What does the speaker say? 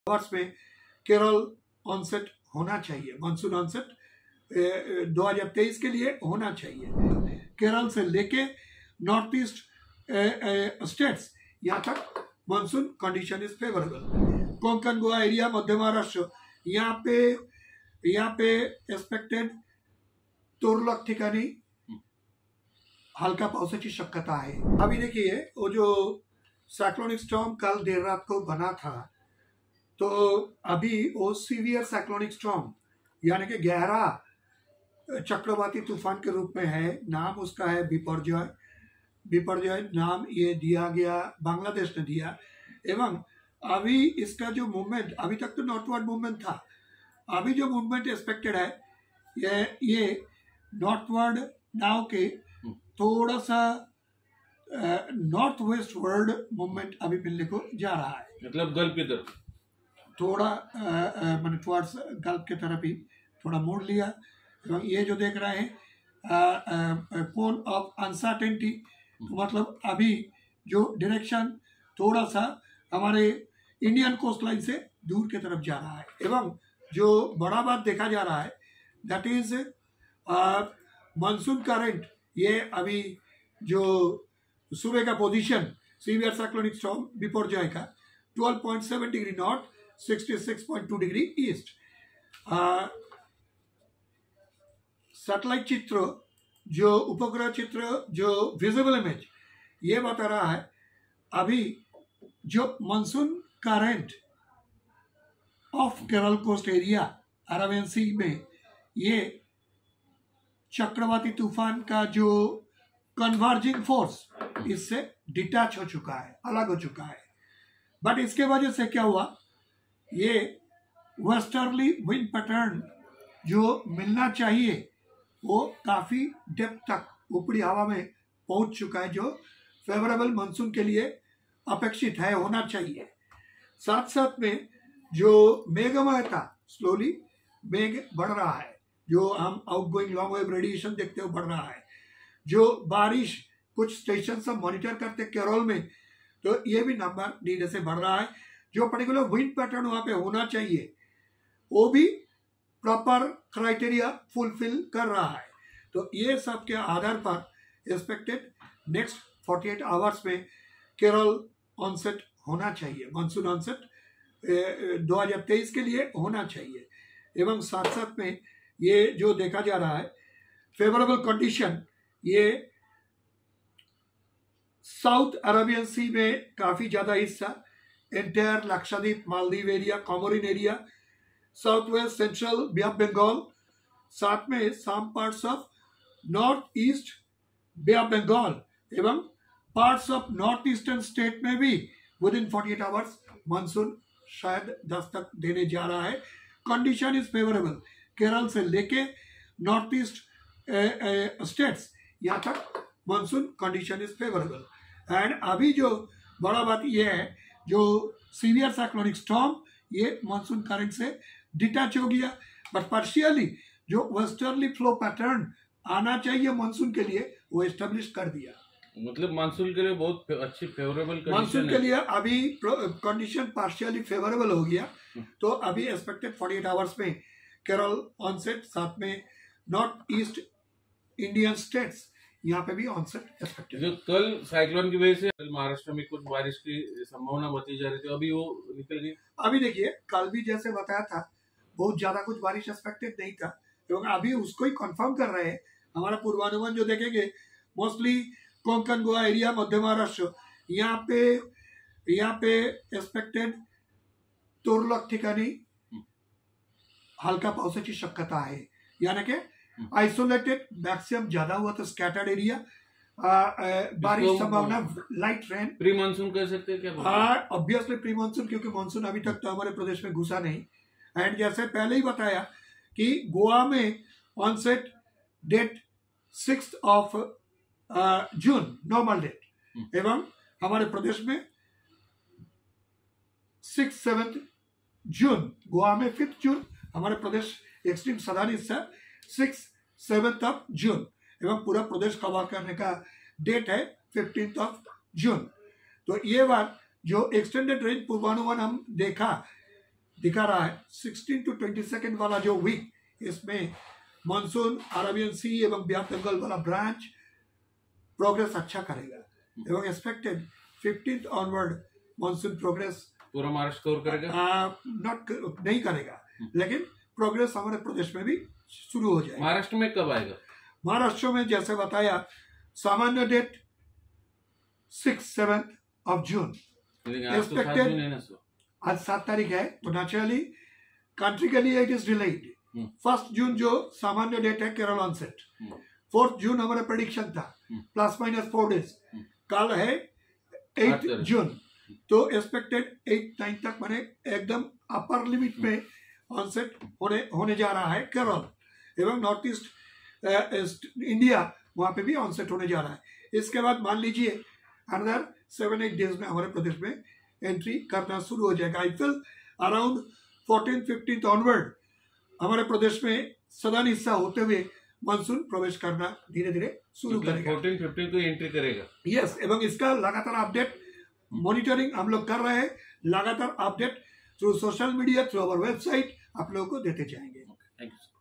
Hours में Kerala onset होना चाहिए। मानसून ऑनसेट 2023 के लिए होना चाहिए। केरल से लेके नॉर्थ ईस्ट स्टेट्स यहाँ तक monsoon condition is favourable. Konkan Goa area, Madhya Maharashtra यहाँ पे एक्सपेक्टेड तुरळक ठिकाणी हल्का पावसाची शक्यता है। अभी देखिए वो जो साइक्लोनिक स्टॉर्म कल देर रात को बना था, तो अभी वो सीवियर साइक्लोनिक स्टॉर्म यानी कि गहरा चक्रवाती तूफान के रूप में है। नाम उसका है बिपरजॉय। बिपरजॉय नाम ये दिया गया, बांग्लादेश ने दिया। एवं अभी इसका जो मूवमेंट, अभी तक तो नॉर्थवर्ड मूवमेंट था, अभी जो मूवमेंट एक्सपेक्टेड है ये नॉर्थवर्ड नाव के थोड़ा सा नॉर्थ वेस्ट वर्ल्ड मूवमेंट अभी मिलने को जा रहा है। मतलब गल्फ की तरफ थोड़ा मैंने टुवर्ड्स गल्फ की तरफ ही थोड़ा मोड़ लिया। तो ये जो देख रहे हैं पोल ऑफ अनसर्टेनिटी, मतलब अभी जो डायरेक्शन थोड़ा सा हमारे इंडियन कोस्ट लाइन से दूर की तरफ जा रहा है। एवं जो बड़ा बात देखा जा रहा है दैट इज मानसून करंट। ये अभी जो सुबह का position severe cyclonic storm Biparjoy का 12.7 degree north, 66.2 degree east. Satellite चित्र, जो उपग्रह चित्र, जो विजिबल इमेज, ये बता रहा है अभी जो monsoon current off Kerala coast area Arabian sea में ये चक्रवाती तूफान का जो कन्वर्जिंग फोर्स इससे डिटैच हो चुका है, अलग हो चुका है। बट इसके वजह से क्या हुआ, ये वेस्टर्ली विंड पैटर्न जो मिलना चाहिए वो काफी डेप्थ तक ऊपरी हवा में पहुंच चुका है, जो फेवरेबल मानसून के लिए अपेक्षित है, होना चाहिए। साथ साथ में जो मेघमयता, स्लोली मेघ बढ़ रहा है, जो हम आउटगोइंग लॉन्ग वेव रेडिएशन देखते हो बढ़ रहा है। जो बारिश कुछ स्टेशन से मॉनिटर करते केरल में, तो ये भी नंबर धीरे से बढ़ रहा है। जो पर्टिकुलर विंड पैटर्न वहां पे होना चाहिए वो भी प्रॉपर क्राइटेरिया फुलफिल कर रहा है। तो ये सब के आधार पर एक्सपेक्टेड नेक्स्ट 48 आवर्स में केरल ऑनसेट होना चाहिए। मानसून ऑनसेट 2023 के लिए होना चाहिए। एवं साथ साथ में ये जो देखा जा रहा है फेवरेबल कंडीशन, ये साउथ अरेबियन सी में काफी ज्यादा हिस्सा, entire Lakshadweep, Maldives area, Comorin area, south west central bay of Bengal, साथ में some parts of north east bay of Bengal एवं parts of north eastern state में भी विद इन 48 आवर्स मानसून शायद दस्तक देने जा रहा है। Condition is favourable. केरल से लेके नॉर्थ ईस्ट स्टेट्स यहाँ तक monsoon condition is favourable. And अभी जो बड़ा बात यह है, जो सीवियर साइक्लोनिक स्टॉर्म ये मानसून करंट से डिटैच हो गया, बट पार्शियली जो वेस्टर्ली फ्लो पैटर्न आना चाहिए मानसून के लिए वो एस्टेब्लिश कर दिया। मतलब मानसून के लिए बहुत अच्छी फेवरेबल कंडीशन मानसून के लिए अभी कंडीशन पार्शियली फेवरेबल हो गया। तो अभी एक्सपेक्टेड 48 आवर्स में केरल ऑनसेट, साथ में नॉर्थ ईस्ट इंडियन स्टेट्स यहाँ पे भी ऑनसेट एक्सपेक्टेड। जो कल साइक्लोन की वजह से महाराष्ट्र में कुछ बारिश की संभावना बताई जा रही थी, अभी वो निकल गई। अभी देखिए कल भी जैसे बताया था बहुत ज्यादा कुछ बारिश एक्सपेक्टेड नहीं था, क्योंकि अभी उसको ही कंफर्म कर रहे हैं। हमारा पूर्वानुमान जो देखेंगे मोस्टली कोंकण गोवा एरिया, मध्य महाराष्ट्र यहाँ पे एक्सपेक्टेड तुरळक ठिकाणी हल्का पावसाची शक्यता है। यानी कि आइसोलेटेड मैक्सिमम ज्यादा हुआ तो स्कैटर्ड एरिया, बारिश संभावना, लाइट रेन। प्री मानसून कह सकते हैं क्या? ऑब्वियसली प्री मानसून, क्योंकि मानसून अभी तक तो हमारे प्रदेश में घुसा नहीं। एंड जैसे पहले ही बताया कि गोवा में onset date 6 June normal date, एवं हमारे प्रदेश में 6-7 जून, गोवा में 5 जून, हमारे प्रदेश एक्सट्रीम सदानी हिस्सा 6-7 जून, एवं पूरा प्रदेश कवर करने का डेट है 15 जून। तो ये बार जो एक्सटेंडेड रेंज पूर्वानुमान हम देखा दिखा रहा है 16 to 22 वाला जो वीक, इसमें मानसून अरेबियन सी एवं बे ऑफ बंगाल वाला ब्रांच प्रोग्रेस अच्छा करेगा एवं expected 15th onward monsoon progress पूरा महाराष्ट्र कवर करेगा, नॉट नहीं करेगा, लेकिन प्रोग्रेस हमारे प्रदेश में भी शुरू हो जाएगा। महाराष्ट्र में कब आएगा? महाराष्ट्र में जैसे बताया सामान्य डेट 6-7 of June expected। आज 7 तारीख है, तो नेचुरली कंट्री के लिए इट इज डिलेड। 1 जून जो सामान्य डेट है केरल ऑनसेट, 4 जून हमारा प्रेडिक्शन था ±4 डेज, कल है 8 जून, तो एक्सपेक्टेड 8-9 तक मैंने एकदम अपर लिमिट में ऑनसेट होने जा रहा है केरल एवं नॉर्थ ईस्ट इंडिया, वहां पे भी ऑनसेट होने जा रहा है। इसके बाद मान लीजिए अनदर 7-8 डेज में हमारे प्रदेश में एंट्री करना शुरू हो जाएगा। आई फील अराउंड 14-15 ऑनवर्ड हमारे प्रदेश में सदर्न हिस्सा होते हुए मानसून प्रवेश करना धीरे धीरे शुरू करेगा। 14-15 को एंट्री करेगा। यस, एवं इसका लगातार अपडेट मॉनिटरिंग हम लोग कर रहे हैं, लगातार update through social media, through our website आप लोगों को देते जाएंगे। Thank you.